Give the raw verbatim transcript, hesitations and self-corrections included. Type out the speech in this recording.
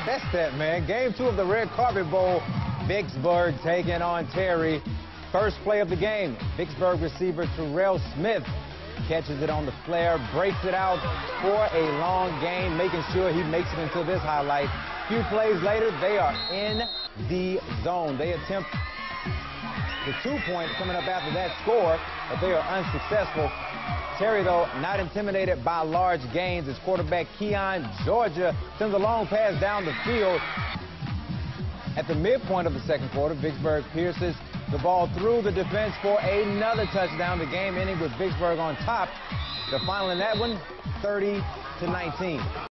That's that, man. Game two of the Red Carpet Bowl. Vicksburg taking on Terry. First play of the game. Vicksburg receiver Terrell Smith catches it on the flare, breaks it out for a long gain, making sure he makes it into this highlight. A few plays later, they are in the zone. They attempt the two-point coming up after that score, but they are unsuccessful. Terry, though, not intimidated by large gains. His quarterback, Keon Georgia, sends a long pass down the field. At the midpoint of the second quarter, Vicksburg pierces the ball through the defense for another touchdown. The game ending with Vicksburg on top. The final in that one, thirty to nineteen.